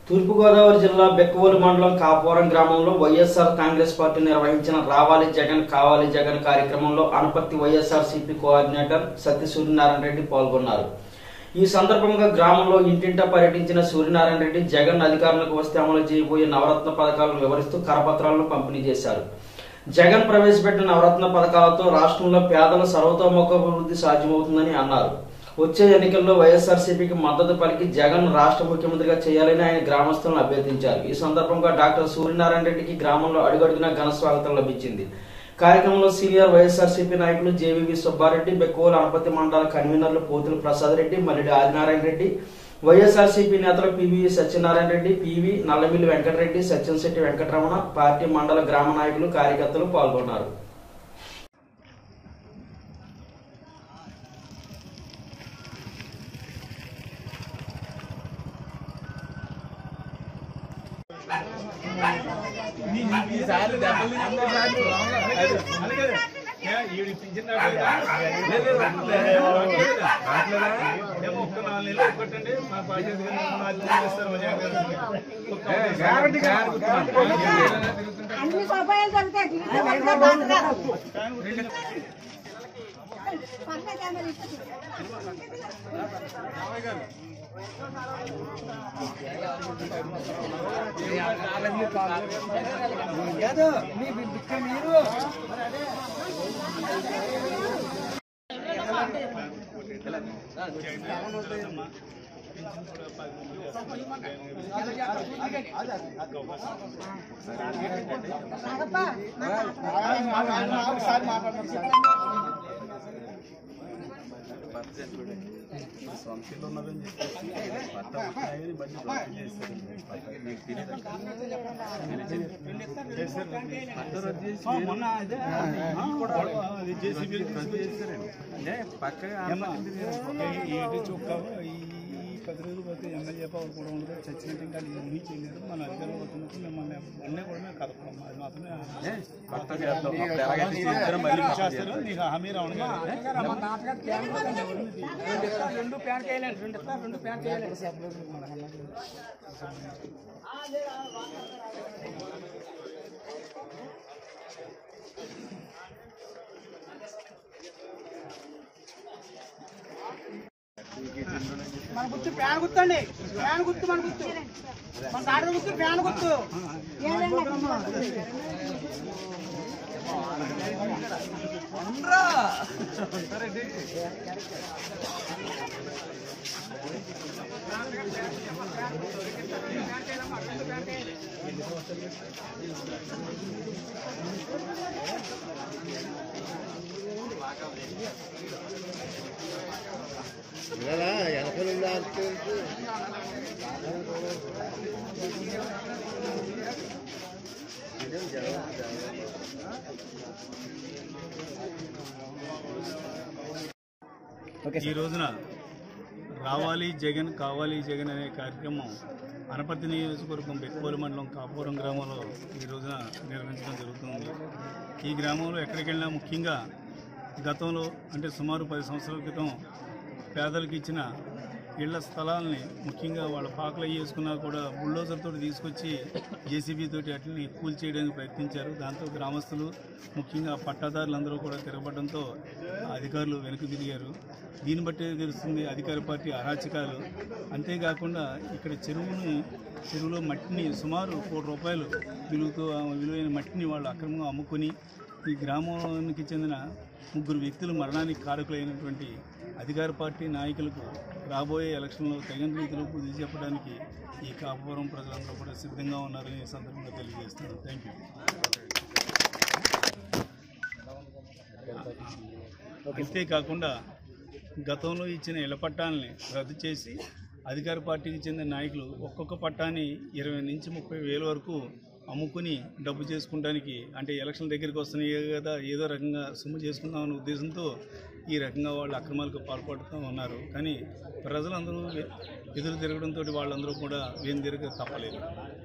తూర్పుగోదావరి జిల్లా బెక్కవోలు మండలం కాపురం గ్రామంలో వైఎస్ఆర్ కాంగ్రెస్ పార్టీ నిర్వహించిన రావాలి జగన్ కావాలి జగన్ కార్యక్రమంలో అనపర్తి వైఎస్ఆర్సీపీ కోఆర్డినేటర్ సత్య సూర్యనారాయణ రెడ్డి పాల్గొన్నారు. ఈ సందర్భంగా గ్రామంలో ఇంటింటా పర్యటించిన సూర్యనారాయణ రెడ్డి జగన్ అధికారంలోకి వస్తే అమలు చేయబోయే నవరత్న పథకాలను వివరిస్తూ కరపత్రాలను పంపిణీ చేశారు. జగన్ ప్రవేశపెట్టిన నవరత్న పథకాలతో రాష్ట్రంలో పేదల సర్వతోముఖాభివృద్ధి సాధ్యమవుతుందని అన్నారు. వచ్చే ఎన్నికల్లో వైఎస్ఆర్సీపీకి మద్దతు పలికి జగన్ రాష్ట్ర ముఖ్యమంత్రిగా చేయాలని ఆయన గ్రామస్తులను అభ్యర్థించారు. ఈ సందర్భంగా డాక్టర్ సూర్యనారాయణ రెడ్డికి గ్రామంలో అడుగడుగునా ఘన స్వాగతం లభించింది. కార్యక్రమంలో సీనియర్ వైఎస్ఆర్సీపీ నాయకులు జేవీవి సుబ్బారెడ్డి, బెక్కవోలు అనపర్తి మండల కన్వీనర్లు పోతుల ప్రసాద్ రెడ్డి, మల్లిడి ఆదినారాయణ రెడ్డి, వైఎస్ఆర్సీపీ నేతలు PV Satyanarayana Reddy, PV Nallamilli Venkatareddy, Satyamshetti Venkataramana, party మండల గ్రామ నాయకులు కార్యకర్తలు పాల్గొన్నారు. సంస్థలో ఉన్నదని చెప్పేసి పట్ట వచ్చాయని బట్టి పక్కగా చొక్క ఈ 10 రోజులు పోతే ఎమ్మెల్యే పవర్ కూడా ఉండదు. చచ్చినట్టు ఇంకా ఏమీ చేయలేదు. మన అధికారంలో వచ్చినప్పుడు మిమ్మల్ని అన్నీ కూడా మేము కదపడం అది మాత్రమే చేస్తారు. నీకు హామీ రావడం మన గుర్తు ఫ్యాన్ గుర్తండి. ఫ్యాన్ గుర్తు మన గుర్తు మన దాడి గుర్తు ఫ్యాన్ గుర్తు. ఈ రోజున రావాలి జగన్ కావాలి జగన్ అనే కార్యక్రమం అనపర్తి నియోజకవర్గం బెక్కవోలు మండలం కాపురం గ్రామంలో ఈ రోజున నిర్వహించడం జరుగుతుంది. ఈ గ్రామంలో ఎక్కడికి వెళ్ళినా ముఖ్యంగా గతంలో అంటే సుమారు 10 సంవత్సరాల క్రితం పేదలకు ఇచ్చిన ఇళ్ల స్థలాలని ముఖ్యంగా వాళ్ళ పాకలు వేసుకున్నా కూడా బుల్డోజర్ తోటి తీసుకొచ్చి జేసీబీ తోటి అట్లని కూల్ చేయడానికి ప్రయత్నించారు. దాంతో గ్రామస్తులు ముఖ్యంగా పట్టాదారులందరూ కూడా తిరగబడడంతో అధికారులు వెనక్కి తిరిగారు. దీన్ని బట్టి తెలుస్తుంది అధికార పార్టీ అరాచకాలు. అంతేకాకుండా ఇక్కడ చెరువులో మట్టిని సుమారు ₹1 విలువైన మట్టిని వాళ్ళు అక్రమంగా అమ్ముకొని ఈ గ్రామానికి చెందిన 3 వ్యక్తులు మరణానికి కారకులైనటువంటి అధికార పార్టీ నాయకులకు రాబోయే ఎలక్షన్లో తగిన రీతిలో బుద్ధి చెప్పడానికి ఈ కాపురం ప్రజలందరూ కూడా సిద్ధంగా ఉన్నారని ఈ సందర్భంగా తెలియజేస్తున్నాను. Thank you. అంతేకాకుండా గతంలో ఇచ్చిన ఇళ్ల పట్టాలని రద్దు చేసి అధికార పార్టీకి చెందిన నాయకులు ఒక్కొక్క పట్టాన్ని 20 నుంచి 30 వేల వరకు అమ్ముకుని డబ్బు చేసుకోవడానికి అంటే ఎలక్షన్ దగ్గరికి వస్తున్నాయి కదా ఏదో రకంగా సొమ్ము చేసుకుందామనే ఉద్దేశంతో ఈ రకంగా వాళ్ళు అక్రమాలకు పాల్పడుతూ ఉన్నారు. కానీ ప్రజలందరూ ఎదురు తిరగడంతో వాళ్ళందరూ కూడా వేం తిరగ తప్పలేదు.